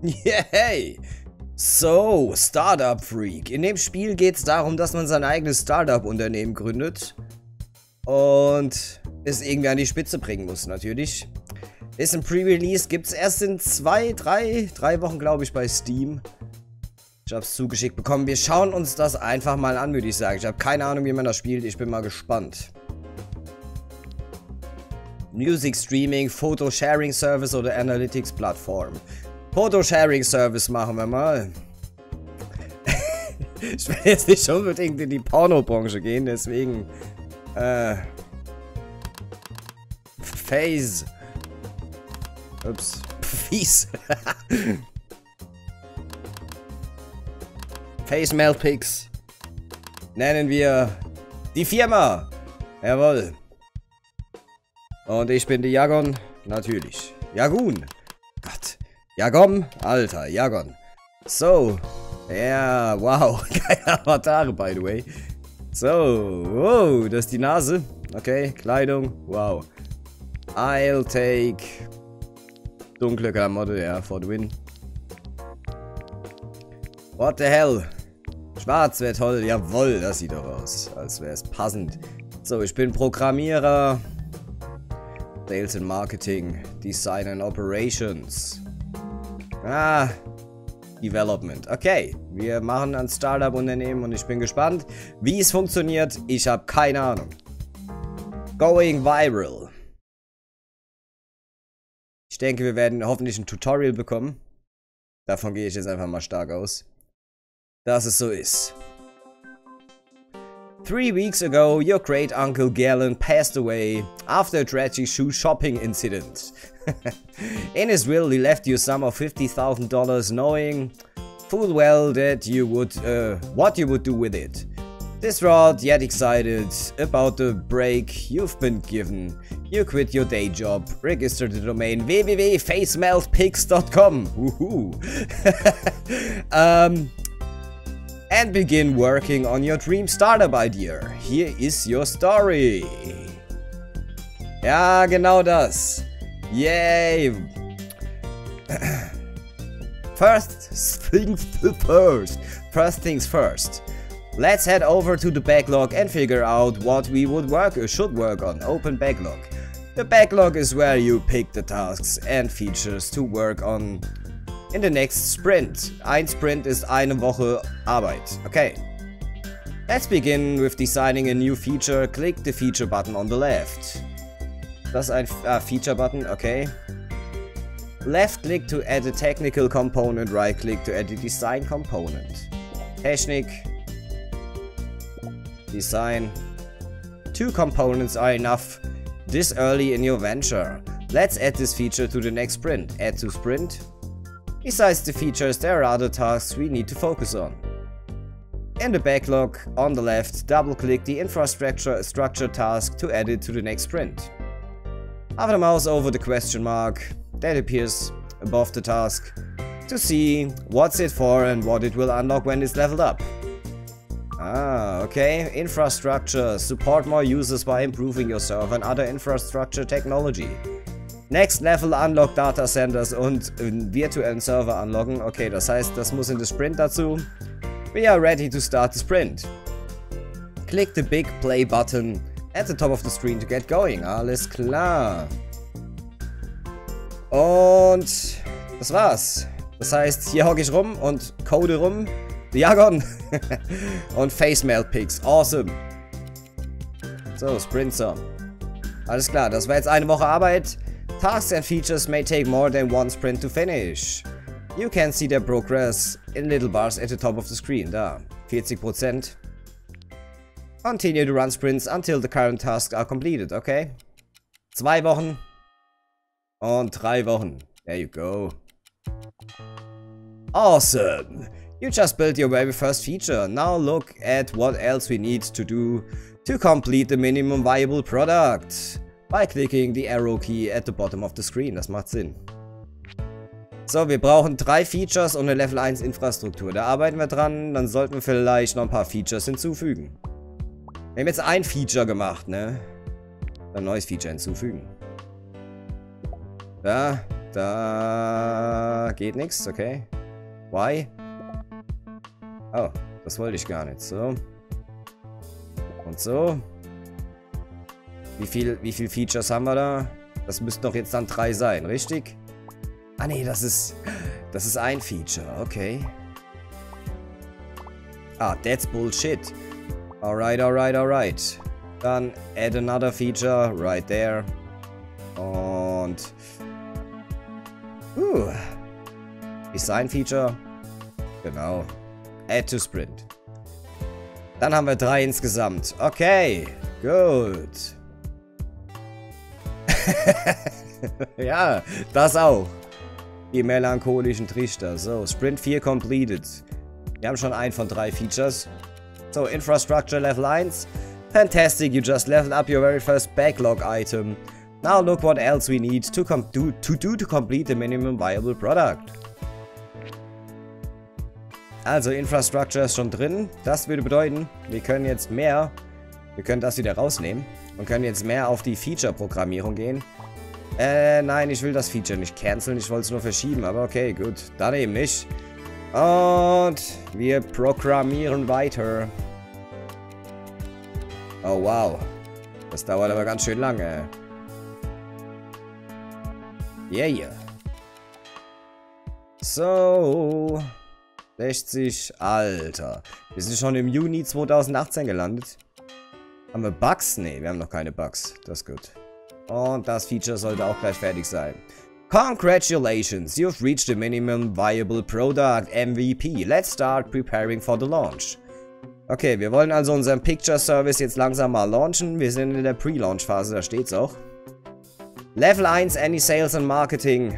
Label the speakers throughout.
Speaker 1: Yay! So, Startup Freak. In dem Spiel geht es darum, dass man sein eigenes Startup-Unternehmen gründet und es irgendwie an die Spitze bringen muss, natürlich. Ist ein Pre-Release, gibt es erst in drei Wochen, glaube ich, bei Steam. Ich habe es zugeschickt bekommen. Wir schauen uns das einfach mal an, würde ich sagen. Ich habe keine Ahnung, wie man das spielt. Ich bin mal gespannt. Music Streaming, Photo Sharing Service oder Analytics Plattform. Photo Sharing Service machen wir mal. Ich will jetzt nicht unbedingt in die Pornobranche gehen, deswegen Face. Ups. Fies. Face Melt Pics. Nennen wir die Firma. Jawohl. Und ich bin die Jagon. Natürlich. Jagun. Gott. Jagom. Alter. Jagon. So. Ja. Wow. Keine Avatare, by the way. So. Wow. Das ist die Nase. Okay. Kleidung. Wow. I'll take dunkle Klamotte. Ja. For the win. What the hell? Schwarz wäre toll. Jawohl. Das sieht doch aus. Als wäre es passend. So. Ich bin Programmierer. Sales and Marketing, Design and Operations. Development. Okay, wir machen ein Startup-Unternehmen und ich bin gespannt, wie es funktioniert. Ich habe keine Ahnung. Going viral. Ich denke, wir werden hoffentlich ein Tutorial bekommen. Davon gehe ich jetzt einfach mal stark aus, dass es so ist. 3 weeks ago, your great uncle Galen passed away after a tragic shoe shopping incident. In his will, he left you some of $50,000, knowing full well that you would, what you would do with it. Distraught yet excited about the break you've been given, you quit your day job, registered the domain www.facemeltpics.com. And begin working on your dream startup idea. Here is your story. Ja, genau das. Yay. First things first. Let's head over to the backlog and figure out what we should work on. Open backlog. The backlog is where you pick the tasks and features to work on in the next sprint. Ein Sprint ist eine Woche Arbeit. Okay. Let's begin with designing a new feature. Click the feature button on the left. Das ist ein Feature Button, okay. Left click to add a technical component, right click to add a design component. Technik. Design. 2 components are enough this early in your venture. Let's add this feature to the next sprint. Add to sprint. Besides the features, there are other tasks we need to focus on. In the backlog, on the left, double-click the infrastructure task to add it to the next sprint. Hover the mouse over the question mark that appears above the task to see what's it for and what it will unlock when it's leveled up. Okay. Infrastructure. Support more users by improving your server and other infrastructure technology. Next Level Unlock Data Centers und virtuellen Server unlocken. Okay, das heißt, das muss in den Sprint dazu. We are ready to start the sprint. Click the big play button at the top of the screen to get going. Alles klar. Und das war's. Das heißt, hier hocke ich rum und code rum. Jagon. Und Face Melt Pics. Awesome. So, Sprinter. Alles klar, das war jetzt eine Woche Arbeit. Tasks and features may take more than 1 sprint to finish. You can see their progress in little bars at the top of the screen. Da, 40%. Continue to run sprints until the current tasks are completed, okay? 2 Wochen. Und 3 Wochen. There you go. Awesome. You just built your very first feature. Now look at what else we need to do to complete the minimum viable product. By clicking the arrow key at the bottom of the screen. Das macht Sinn. So, wir brauchen 3 Features und eine Level 1 Infrastruktur. Da arbeiten wir dran. Dann sollten wir vielleicht noch ein paar Features hinzufügen. Wir haben jetzt ein Feature gemacht, ne? Ein neues Feature hinzufügen. Ja, Da geht nichts, okay. Why? Oh, das wollte ich gar nicht. So. Und so. Wie viel Features haben wir da? Das müssten doch jetzt dann 3 sein, richtig? Ah nee, das ist ein Feature, okay. Ah, that's bullshit. Alright, alright, alright. Dann add another feature right there. Und Design Feature. Genau. Add to Sprint. Dann haben wir 3 insgesamt. Okay, gut. Ja, das auch. Die melancholischen Trichter. So, Sprint 4 completed. Wir haben schon einen von 3 Features. So, Infrastructure Level 1. Fantastic, you just leveled up your very first backlog item. Now look what else we need to complete the minimum viable product. Also, Infrastructure ist schon drin. Das würde bedeuten, wir können jetzt mehr, wir können das wieder rausnehmen und können jetzt mehr auf die Feature-Programmierung gehen. Nein, ich will das Feature nicht canceln, ich wollte es nur verschieben, aber okay, gut, dann eben nicht. Und wir programmieren weiter. Oh wow, das dauert aber ganz schön lange. Yeah. So, 60, Alter. Wir sind schon im Juni 2018 gelandet. Haben wir Bugs? Ne, wir haben noch keine Bugs. Das ist gut. Und das Feature sollte auch gleich fertig sein. Congratulations, you've reached the minimum viable product MVP. Let's start preparing for the launch. Okay, wir wollen also unseren Picture Service jetzt langsam mal launchen. Wir sind in der Pre-Launch-Phase, da steht's auch. Level 1, any Sales and Marketing.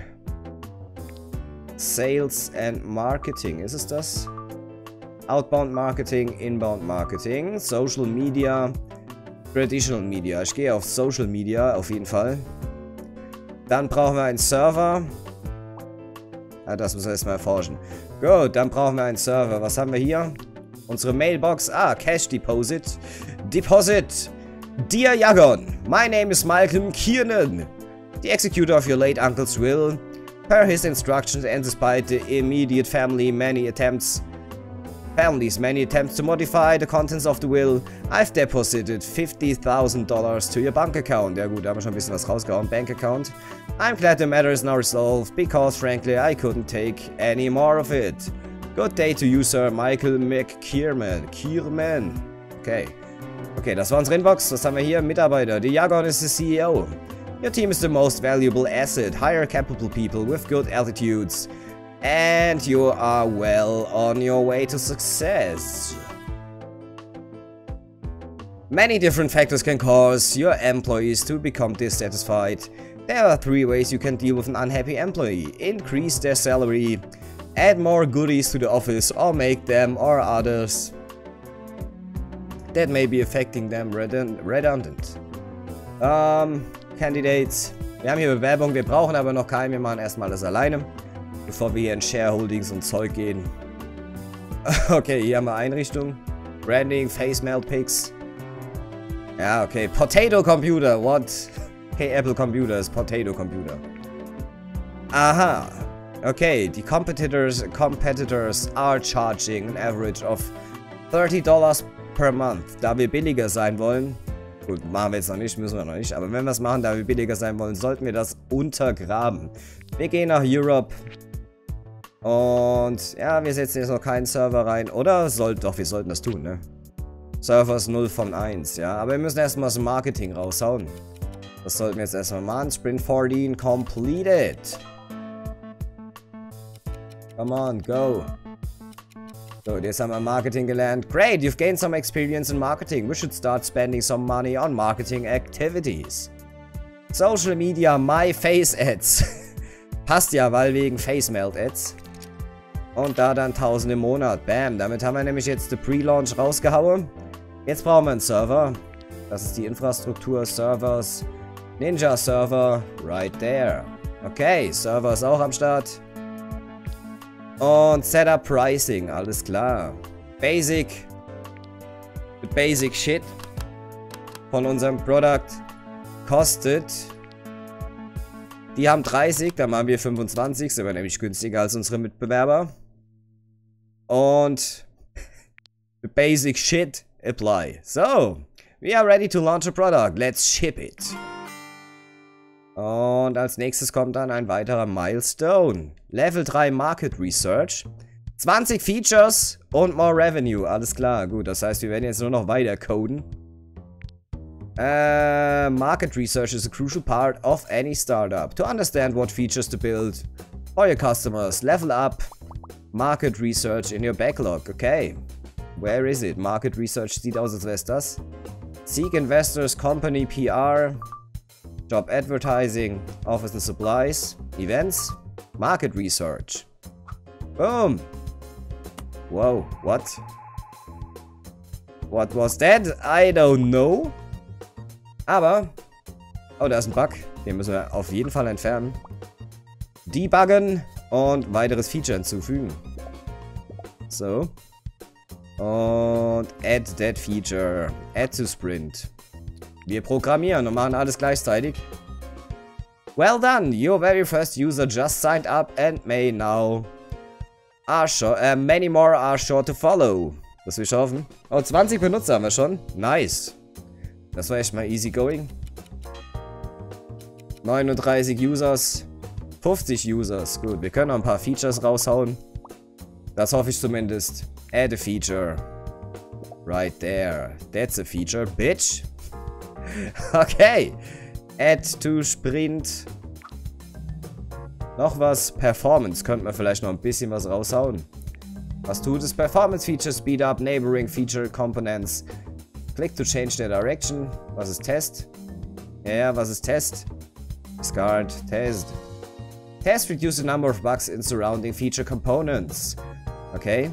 Speaker 1: Sales and Marketing, ist es das? Outbound Marketing, Inbound Marketing, Social Media, Traditional Media. Ich gehe auf Social Media auf jeden Fall. Dann brauchen wir einen Server. Ah, das müssen wir erstmal erforschen. Gut, dann brauchen wir einen Server. Was haben wir hier? Unsere Mailbox. Ah, Cash Deposit. Deposit. Dear Yagon, my name is Malcolm Kiernan, the executor of your late uncle's will. Per his instructions and despite the immediate family's many attempts to modify the contents of the will, I've deposited $50,000 to your bank account. Ja gut, da haben wir schon ein bisschen was rausgehauen. Bank account. I'm glad the matter is now resolved, because frankly I couldn't take any more of it. Good day to you, Sir Michael McKierman. Okay, das war unsere Inbox. Was haben wir hier? Mitarbeiter. The Yagon is the CEO. Your team is the most valuable asset. Hire capable people with good attitudes. And you are well on your way to success. Many different factors can cause your employees to become dissatisfied. There are 3 ways you can deal with an unhappy employee. Increase their salary, add more goodies to the office, or make them or others that may be affecting them redundant. Candidates. Wir haben hier Bewerbung, wir brauchen aber noch keinen, wir machen erstmal das alleine, bevor wir hier in Shareholdings und Zeug gehen. Okay, hier haben wir Einrichtung. Branding, Face Melt Pics. Ja, okay. Potato Computer, what? Okay, Apple Computer ist Potato Computer. Aha. Okay, die competitors are charging an average of $30 per month. Da wir billiger sein wollen, gut, machen wir jetzt noch nicht, müssen wir noch nicht, aber wenn wir es machen, da wir billiger sein wollen, sollten wir das untergraben. Wir gehen nach Europe und ja, wir setzen jetzt noch keinen Server rein, oder? Doch, wir sollten das tun, ne? Server ist 0 von 1, ja, aber wir müssen erstmal das Marketing raushauen. Das sollten wir jetzt erstmal machen. Sprint 14 completed. Come on, go. So, jetzt haben wir Marketing gelernt. Great, you've gained some experience in marketing. We should start spending some money on marketing activities. Social Media, My Face Ads. Passt ja, weil wegen Face Melt Ads. Und da dann 1000 im Monat. Bam, damit haben wir nämlich jetzt die Pre-Launch rausgehauen. Jetzt brauchen wir einen Server. Das ist die Infrastruktur, Servers. Ninja Server, right there. Okay, Server ist auch am Start. Und Setup Pricing, alles klar. Basic Shit von unserem Product kostet Die haben 30, dann machen wir 25, sind wir nämlich günstiger als unsere Mitbewerber. Und the basic shit apply. So, we are ready to launch a product. Let's ship it. Und als nächstes kommt dann ein weiterer Milestone. Level 3 Market Research. 20 Features und more Revenue. Alles klar, gut. Das heißt, wir werden jetzt nur noch weiter coden. Market research is a crucial part of any startup. To understand what features to build for your customers. Level up market research in your backlog. Okay. Where is it? Market research sieht aus, als wäre es das. Seek investors, company PR, job advertising, office and supplies, events, market research. Boom. Whoa, what? What was that? I don't know. Aber, oh, da ist ein Bug. Den müssen wir auf jeden Fall entfernen. Debuggen und weiteres Feature hinzufügen. So. Und add that feature. Add to sprint. Wir programmieren und machen alles gleichzeitig. Well done, your very first user just signed up and may now many more are sure to follow. Das wir schaffen. Oh, 20 Benutzer haben wir schon. Nice. Das war echt mal easy going. 39 Users. 50 Users. Gut, wir können noch ein paar Features raushauen. Das hoffe ich zumindest. Add a feature. Right there. That's a feature, bitch. Okay. Add to Sprint. Noch was. Performance. Könnte man vielleicht noch ein bisschen was raushauen. Was tut es? Performance Feature Speed Up. Neighboring Feature Components. Click to change their direction. Was ist Test? Ja, was ist Test? Discard. Test. Test reduce the number of bugs in surrounding feature components. Okay.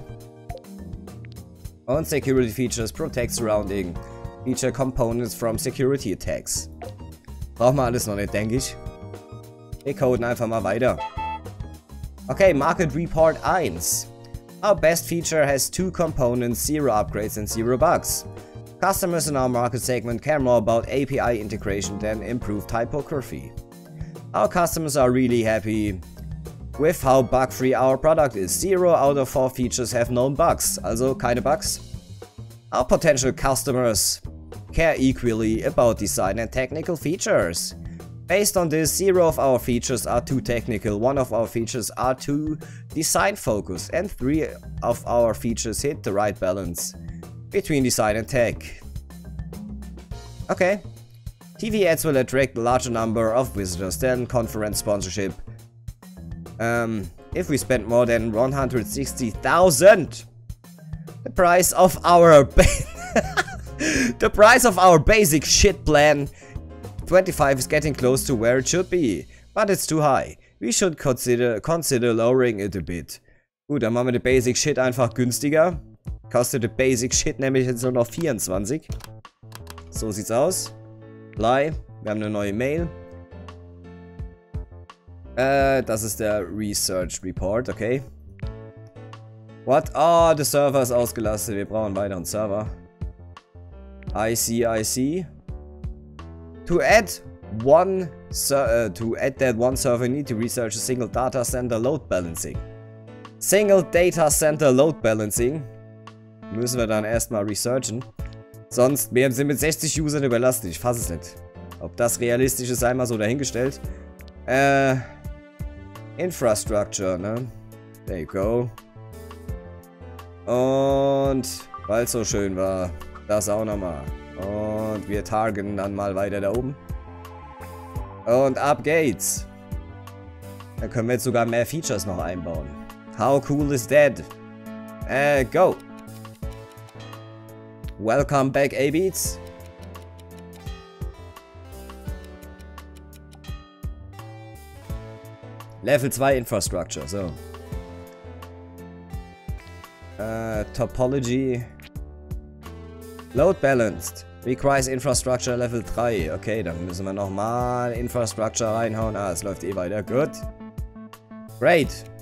Speaker 1: Und Security Features protect surrounding feature components from security attacks. Brauchen wir alles noch nicht, denke ich. Wir coden einfach mal weiter. Okay, Market Report 1. Our best feature has 2 components, 0 upgrades and 0 bugs. Customers in our market segment care more about API integration than improved typography. Our customers are really happy with how bug-free our product is. 0 out of 4 features have known bugs, also keine Bugs. Our potential customers care equally about design and technical features. Based on this, 0 of our features are too technical, 1 of our features are too design focused, and 3 of our features hit the right balance between design and tech. Okay. TV ads will attract a larger number of visitors than conference sponsorship. If we spend more than 160,000, the price of our the price of our basic shit plan 25 is getting close to where it should be, but it's too high. We should consider lowering it a bit. Gut, dann machen wir die Basic Shit einfach günstiger. Kostet die Basic Shit nämlich jetzt nur noch 24. So sieht's aus. Apply. Wir haben eine neue Mail. Das ist der Research Report, okay. What? Oh, der Server ist ausgelastet. Wir brauchen einen weiteren Server. I see. To add that one server, you need to research a single data center load balancing. Single data center load balancing. Müssen wir dann erstmal researchen. Sonst, wir sind mit 60 Usern überlastet. Ich fasse es nicht. Ob das realistisch ist, sei mal so dahingestellt. Infrastructure, ne? There you go. Und, weil es so schön war, das auch nochmal. Und wir targeten dann mal weiter da oben. Und ab geht's. Dann können wir jetzt sogar mehr Features noch einbauen. How cool is that? Go. Welcome back, A-Beats. Level 2 Infrastructure, so. Topology. Load balanced. Requires Infrastructure Level 3. Okay, dann müssen wir nochmal Infrastructure reinhauen. Ah, es läuft eh weiter. Gut. Great.